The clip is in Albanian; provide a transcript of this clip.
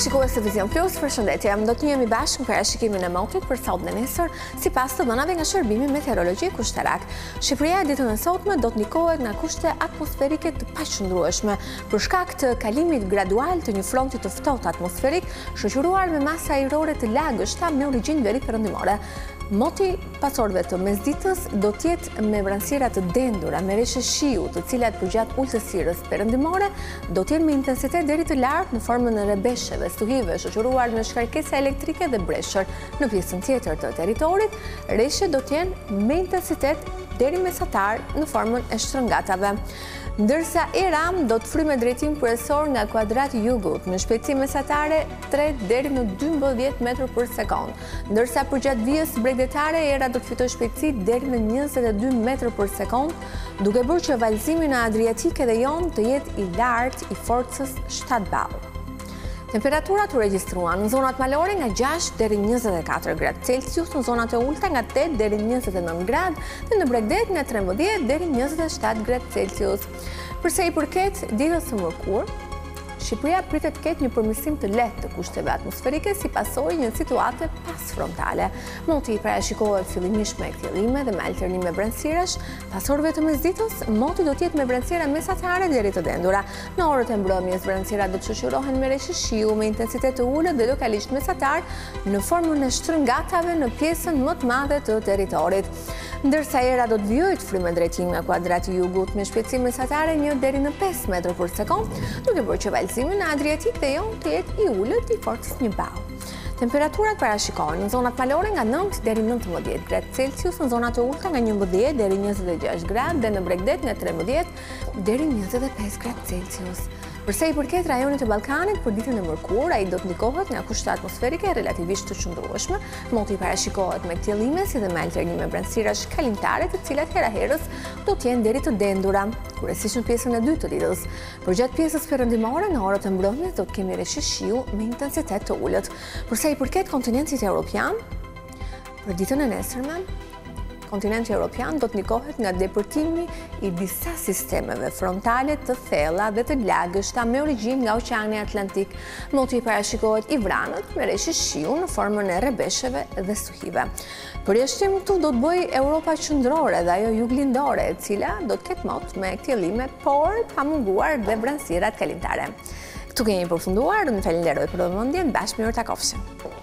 Shikues të Vizion Plus, përshëndetje. Do të jemi bashkë në parashikimin e motit për sot dhe nesër, sipas të dhënave nga Shërbimi Meteorologjik Ushtarak. Shqipëria ditën e sotme do të ndikohet nga kushte atmosferike të paqëndrueshme për shkak të kalimit gradual të një fronti të ftohtë atmosferik, shoqëruar me masa ajrore të lagështa me origjinë veri perëndimore. Moti pasorëve të mesditës do të jetë me vranësira të dendura, me reshe shiu, të cilat përgjatë ulësirës perëndimore do të jenë me intensitet deri të lartë në formën e rebesheve, stuhive, shoqëruar me shkarkesa elektrike dhe breshër. Në pjesën tjetër të territorit, reshe do të jenë me intensitet deri mesatar në formën e shtrëngatave. Ndërsa Iram do të fryjë me drejtim kryesor nga kuadrati jugut, me shpejtësi mesatare 3 deri në 12 metrë për sekond. Ndërsa përgjatë vijës bregdetare, era do të fitojë shpejtësi deri në 22 metrë për sekond, duke bërë që valëzimi në Adriatikë dhe Jon të jetë i lartë i forcës 7 ball. Temperaturat u regjistruan në zonat malore nga 6 deri 24 gradë Celsius, në zonat e ulta nga 8 deri 29 gradë dhe në Bregdet nga 13 deri 27 gradë Celsius. Përsa i përket ditës së mërkurë, Shqipëria pritet të ketë një përmirësim të lehtë të kushteve atmosferike si pasojë një situate pasfrontale. Moti parashikohet fillimisht me kthjellime dhe me alternime vranësirash. Pas orëve të mesditës, moti do të jetë me vranësira mesatare deri të dendura. Në orët e mbrëmjes, vranësirat do të shoqërohen me reshe shiu me intensitet të ulët dhe lokalisht mesatar në formën e shtrëngatave në pjesën më të madhe të territorit. Ndërsa era do të vijojë të fryjë me drejtim nga kuadrati jugut me shpejtësi mesatare 1 deri në 5 metrë për sekond, duke bërë që valëzimi në Adriatik dhe Jon të jetë i ulët i forcës 1 ball. Temperaturat parashikohen në zonat malore nga 9 deri 19 gradë Celsius, në zonat e ulta nga 11 deri 26 gradë dhe në Bregdet nga 13 deri 25 gradë Celsius. Përsa i përket rajonit të Ballkanit, për ditën e mërkurë, ai do të ndikohet nga kushte atmosferike relativisht të qëndrueshme. Moti parashikohet me kthjellime si dhe me alternime vranësirash kalimtare, të cilat hera-herës do të jenë deri të dendura, kryesisht në pjesën e dytë të ditës. Përgjatë pjesës perëndimore, në orët e mbrëmjes do të kemi reshe shiu me intensitet të ulët. Përsa i përket kontinentit evropian, për ditën e nesërme, kontinenti evropian do të ndikohet nga depërtimi i disa sistemeve frontale të thella dhe të lagështa me origjinë nga Oqeani Atlantik. Moti parashikohet i vranët me reshe shiu në formën e rebesheve dhe stuhive. Përjashtim këtu do të bëjë Europa qendrore dhe ajo juglindore, e cila do të ketë mot me kthjellime, por pa munguar dhe vranësirat kalimtare. Këtu kemi përfunduar, unë falenderoj për vëmendjen, bashkë mirë takofshim.